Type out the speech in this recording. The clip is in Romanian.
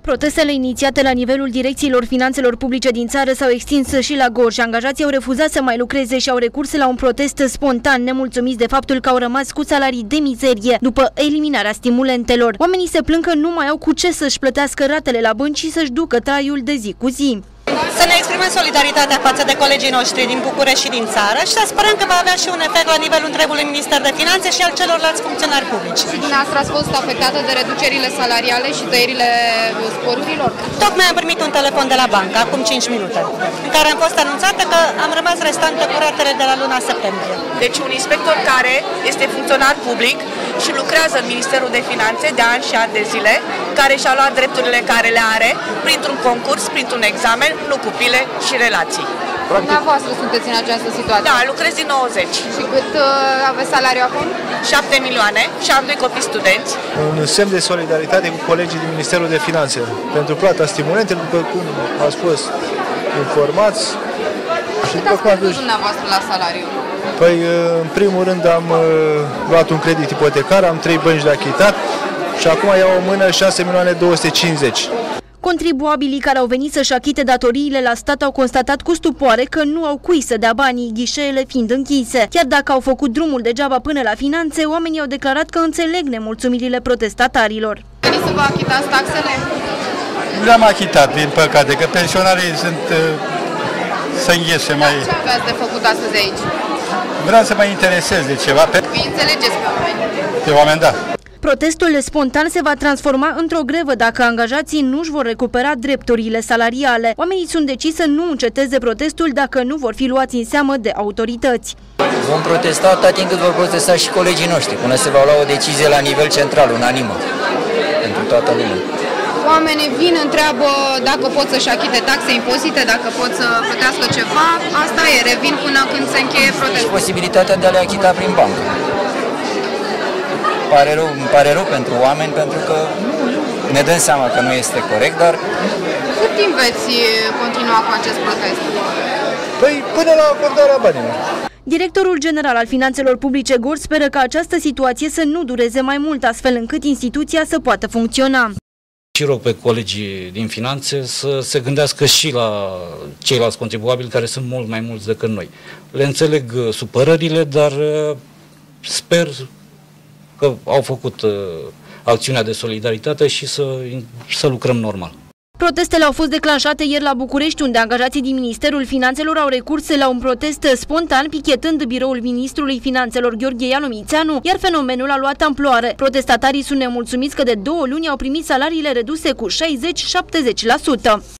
Protestele inițiate la nivelul direcțiilor finanțelor publice din țară s-au extins și la Gorj. Angajații au refuzat să mai lucreze și au recurs la un protest spontan, nemulțumiți de faptul că au rămas cu salarii de mizerie după eliminarea stimulentelor. Oamenii se plâng că nu mai au cu ce să-și plătească ratele la bănci și să-și ducă traiul de zi cu zi. Să ne exprimăm solidaritatea față de colegii noștri din București și din țară și să sperăm că va avea și un efect la nivelul întregului Minister de Finanțe și al celorlalți funcționari publici. Și dumneavoastră ați fost afectată de reducerile salariale și tăierile sporurilor? Tocmai am primit un telefon de la bancă, acum 5 minute, în care am fost anunțată că am rămas restantă cu ratele de la luna septembrie. Deci un inspector care este funcționar public și lucrează în Ministerul de Finanțe de ani și ani de zile, care și-a luat drepturile care le are printr-un concurs, printr-un examen, nu cu pile și relații. Dumneavoastră sunteți în această situație? Da, lucrez din 90. Și cât aveți salariu acum? 7 milioane și am 2 copii studenți. Un semn de solidaritate cu colegii din Ministerul de Finanțe pentru plata stimulentelor, după cum ați fost informați. Cât ați pierdut dumneavoastră la salariu? Păi, în primul rând am luat un credit ipotecar, am 3 bănci de achitat și acum iau o mână 6.250.000. Contribuabilii care au venit să-și achite datoriile la stat au constatat cu stupoare că nu au cui să dea banii, ghișeele fiind închise. Chiar dacă au făcut drumul degeaba până la finanțe, oamenii au declarat că înțeleg nemulțumirile protestatarilor. Veniți să vă achitați taxele? Le-am achitat, din păcate, că pensionarii sunt să înghesuie mai... Ce aveați de făcut astăzi aici? Vreau să mă interesez de ceva. Îi înțelegeți pe oameni? Pe oameni, da. Protestul spontan se va transforma într-o grevă dacă angajații nu își vor recupera drepturile salariale. Oamenii sunt deciși să nu înceteze protestul dacă nu vor fi luați în seamă de autorități. Vom protesta atât timp cât vor protesta și colegii noștri, până se va lua o decizie la nivel central, unanimă, pentru toată lumea. Oamenii vin, întreabă dacă pot să-și achite taxe, impozite, dacă pot să plătească ceva. Asta e, revin până când se încheie protestul. Și posibilitatea de a le achita prin bancă. Îmi pare rău pentru oameni, pentru că ne dăm seama că nu este corect, dar... Cât timp veți continua cu acest protest? Păi până la acordarea banilor. Directorul general al Finanțelor Publice Gorj speră ca această situație să nu dureze mai mult, astfel încât instituția să poată funcționa. Și rog pe colegii din finanțe să se gândească și la ceilalți contribuabili care sunt mult mai mulți decât noi. Le înțeleg supărările, dar sper că au făcut acțiunea de solidaritate și să lucrăm normal. Protestele au fost declanșate ieri la București, unde angajații din Ministerul Finanțelor au recurs la un protest spontan, pichetând biroul ministrului Finanțelor Gheorghe Ianomițeanu, iar fenomenul a luat amploare. Protestatarii sunt nemulțumiți că de 2 luni au primit salariile reduse cu 60-70%.